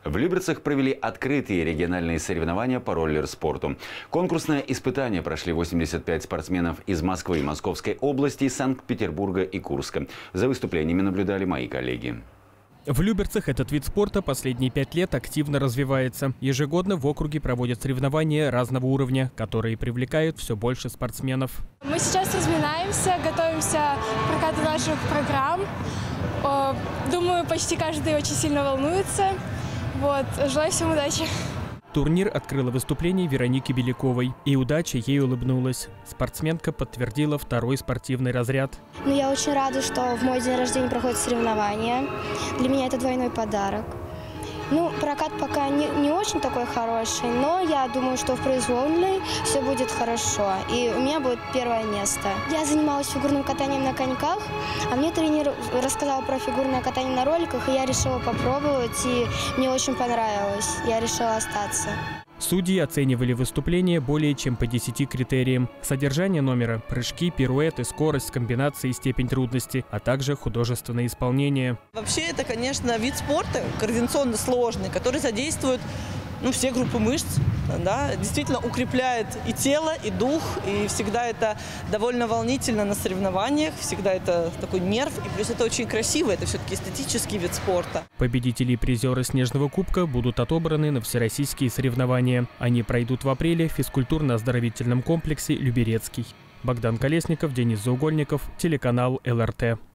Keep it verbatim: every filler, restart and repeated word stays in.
В Люберцах провели открытые региональные соревнования по роллер-спорту. Конкурсное испытание прошли восемьдесят пять спортсменов из Москвы, Московской области, Санкт-Петербурга и Курска. За выступлениями наблюдали мои коллеги. В Люберцах этот вид спорта последние пять лет активно развивается. Ежегодно в округе проводят соревнования разного уровня, которые привлекают все больше спортсменов. Мы сейчас разминаемся, готовимся к прокату наших программ. Думаю, почти каждый очень сильно волнуется. Вот. Желаю всем удачи. Турнир открыло выступление Вероники Беляковой. И удача ей улыбнулась. Спортсменка подтвердила второй спортивный разряд. Ну, я очень рада, что в мой день рождения проходят соревнования. Для меня это двойной подарок. Ну, прокат пока не, не очень такой хороший, но я думаю, что в произвольной все будет хорошо. И у меня будет первое место. Я занималась фигурным катанием на коньках, а мне тренер рассказал про фигурное катание на роликах, и я решила попробовать, и мне очень понравилось. Я решила остаться. Судьи оценивали выступление более чем по десяти критериям. Содержание номера, прыжки, пируэты, скорость, комбинации и степень трудности, а также художественное исполнение. Вообще это, конечно, вид спорта координационно сложный, который задействует ну, все группы мышц, да, действительно укрепляет и тело, и дух, и всегда это довольно волнительно на соревнованиях, всегда это такой нерв, и плюс это очень красиво, это все-таки эстетический вид спорта. Победители и призеры Снежного кубка будут отобраны на всероссийские соревнования. Они пройдут в апреле в физкультурно-оздоровительном комплексе «Люберецкий». Богдан Колесников, Денис Заугольников, телеканал эл эр тэ.